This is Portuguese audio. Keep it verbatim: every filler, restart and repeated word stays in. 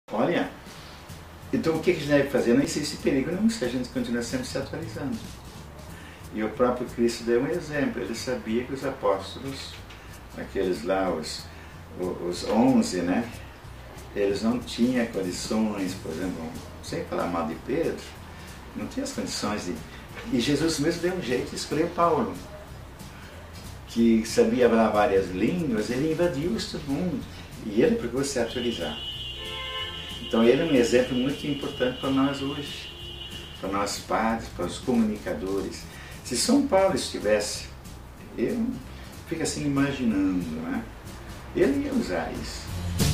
Olha, então o que a gente deve fazer? Não existe perigo nenhum se a gente continua sempre se atualizando. E o próprio Cristo deu um exemplo. Ele sabia que os apóstolos, aqueles lá, os, os onze, né? Eles não tinham condições, por exemplo, sem falar mal de Pedro, não tinha as condições de... E Jesus mesmo deu um jeito de escolher Paulo, que sabia falar várias línguas. Ele invadiu todo mundo e ele procurou se atualizar. Então ele é um exemplo muito importante para nós hoje, para nós padres, para os comunicadores. Se São Paulo estivesse, eu fico assim imaginando, né? Ele ia usar isso.